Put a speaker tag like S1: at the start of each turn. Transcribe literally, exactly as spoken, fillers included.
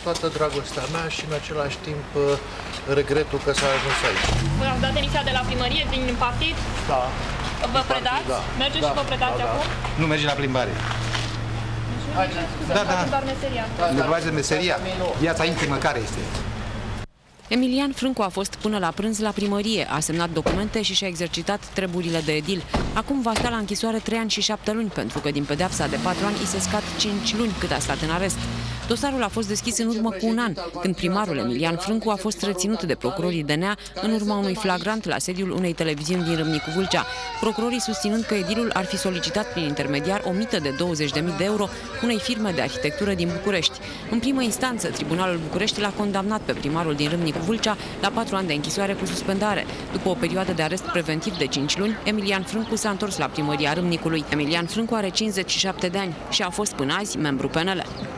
S1: toată dragostea mea și în același timp regretul că s-a ajuns aici.
S2: Vă ați dat demisia de la primărie din partid?
S1: Da.
S2: Vă predați?
S1: Da.
S2: Mergeți
S1: Da.
S2: și vă predați
S1: Da, da.
S2: acum?
S3: Nu merge la plimbare.
S2: Da, da. Doar meseria.
S3: Nu vorbeați de meseria. Viața intimă care este?
S4: Emilian Frâncu a fost până la prânz la primărie, a semnat documente și și-a exercitat treburile de edil. Acum va sta la închisoare trei ani și șapte luni, pentru că din pedeapsa de patru ani îi se scad cinci luni cât a stat în arest. Dosarul a fost deschis în urmă cu un an, când primarul Emilian Frâncu a fost reținut de procurorii D N A în urma unui flagrant la sediul unei televiziuni din Râmnicu Vâlcea. Procurorii susținând că edilul ar fi solicitat prin intermediar o mită de douăzeci de mii de euro unei firme de arhitectură din București. În primă instanță, Tribunalul București l-a condamnat pe primarul din Râmnicu Vâlcea la patru ani de închisoare cu suspendare. După o perioadă de arest preventiv de cinci luni, Emilian Frâncu s-a întors la primăria Râmnicului. Emilian Frâncu are cincizeci și șapte de ani și a fost până azi membru P N L.